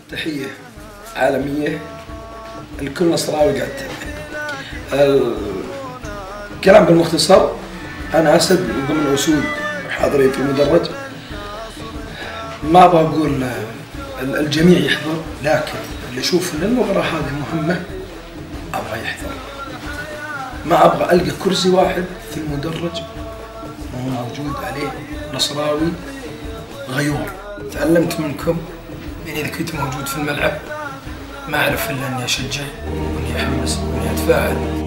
تحية عالمية الكل نصراوي قاعد الكلام بالمختصر. أنا أسد وضمن أسود حاضرين في المدرج. ما أبغى أقول الجميع يحضر، لكن اللي يشوف أن المباراة هذه مهمة أبغى يحضر. ما أبغى ألقى كرسي واحد في المدرج وهو موجود عليه نصراوي غيور. تعلمت منكم يعني إذا كنت موجود في الملعب ما أعرف إلا إني أشجع وإني أحمس وإني أتفاعل.